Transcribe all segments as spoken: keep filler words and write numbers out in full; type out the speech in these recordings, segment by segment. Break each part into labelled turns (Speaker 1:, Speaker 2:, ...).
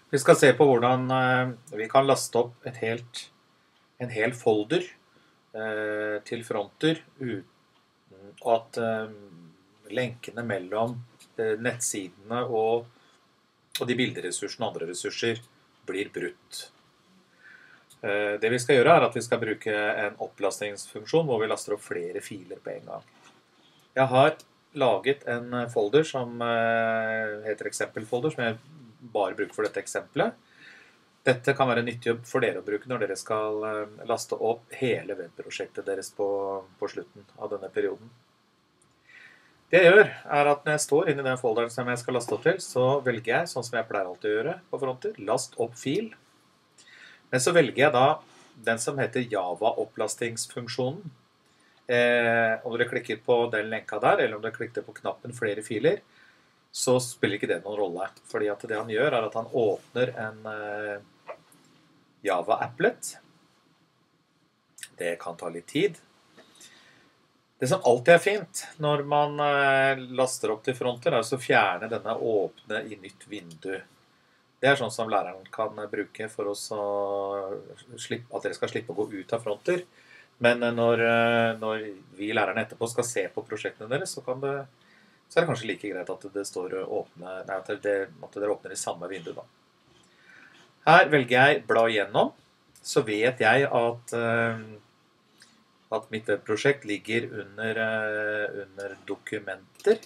Speaker 1: Vi skal se på hvordan eh, vi kan laste opp et helt, en hel folder eh, til fronter uten at eh, lenkene mellom eh, nettsidene og, og de bilderessursene og andre ressurser blir brutt. Eh, det vi skal gjøre er at vi skal bruke en opplastingsfunksjon hvor vi laster opp flere filer på en gang. Jeg har laget en folder som eh, heter eksempelfolder, som jeg bare bruker for dette eksempelet. Dette kan være nyttig for dere å bruke når dere skal eh, laste opp hele webprosjektet deres på, på slutten av denne perioden. Det jeg gjør er at når jeg står inne i den folderen som jeg skal laste opp til, så velger jeg, sånn som jeg pleier alltid å gjøre på fronter, last opp fil. Men så velger jeg da den som heter Java-opplastingsfunksjonen. Eh, om dere klikker på den lenka der, eller om dere klikker på knappen flere filer, så spiller ikke det noen rolle. Fordi at det han gjør er at han åpner en eh, Java-applet. Det kan ta litt tid. Det som alltid er fint når man eh, laster opp til fronter, er å fjerne denne åpne i nytt vindu. Det er sånn som læreren kan bruke for oss å slippe, at dere skal slippe å gå ut av fronter. Men når, når vi lærerne etterpå skal se på prosjektene deres, så, kan det, så er det kanskje like greit at det står åpne, nei, at, det, at dere åpner i samme vindu da. Her velger jeg bla igjennom, så vet jeg at, at mitt webprosjekt ligger under, under dokumenter.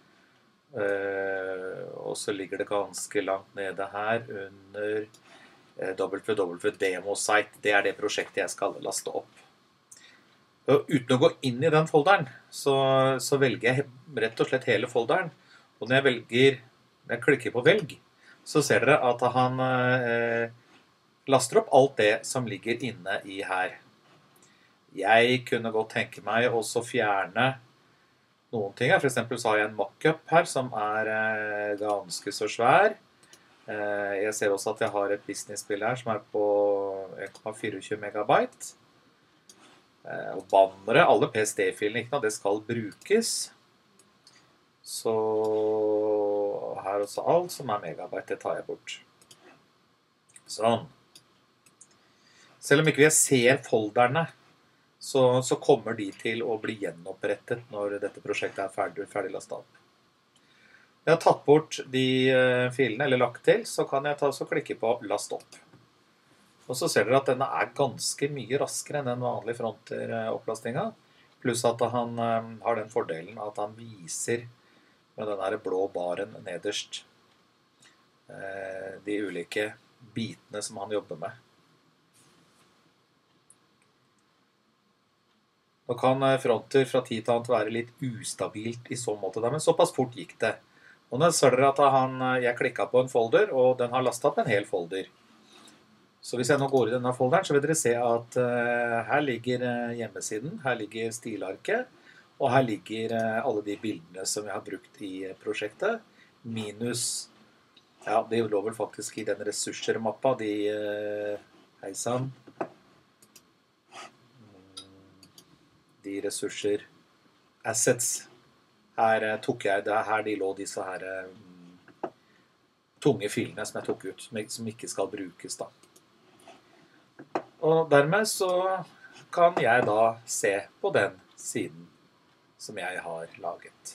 Speaker 1: Og så ligger det ganske langt nede her under w w w punktum demosite. Det er det prosjektet jeg skal laste opp. Og uten å gå inn i den folderen, så, så velger jeg rett og slett hele folderen. Og når jeg velger, når jeg klikker på velg, så ser dere at han eh, laster opp alt det som ligger inne i her. Jeg kunne godt tenke meg også fjerne noen ting. For eksempel så har jeg en mockup her som er eh, ganske så svær. Eh, jeg ser også at jeg har et business-spill her som er på en komma tjuefire megabyte. Og bannere, alle P S D-filene, ikke noe, det skal brukes. Så her også alt som er megabyte, det tar jeg bort. Sånn. Selv om ikke vi ser folderne, så, så kommer de til å bli gjenopprettet når dette prosjektet er ferdig, ferdig lastet opp. Når jeg har tatt bort de filene, eller lagt til, så kan jeg ta, så klikke på last opp. Og så ser dere at denne er ganske mye raskere enn den vanlige fronter-opplastinga, pluss at han um, har den fordelen at han viser med denne blå baren nederst eh, de ulike bitene som han jobber med. Nå kan fronter fra tid til annet være litt ustabilt i så måte, men såpass fort gikk det. Og nå ser dere at han, jeg klikket på en folder, og den har lastet opp en hel folder. Så hvis jeg nå går i denne folderen, så vil dere se at uh, her ligger uh, hjemmesiden, her ligger stilarket, og her ligger uh, alle de bildene som jeg har brukt i uh, prosjektet, minus, ja, det lå vel faktisk i den ressurser-mappa, de, uh, hei sann, de ressurser, assets, her uh, tok jeg, det er her de lå disse her uh, tunge filene som jeg tok ut, som, som ikke skal brukes da. Og dermed så kan jeg da se på den siden som jeg har laget.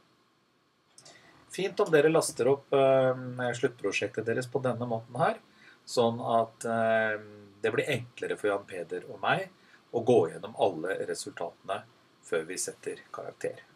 Speaker 1: Fint om dere laster opp uh, sluttprosjektet deres på denne måten her, sånn at uh, det blir enklere for Jan Peder og meg å gå gjennom alle resultatene før vi setter karakter.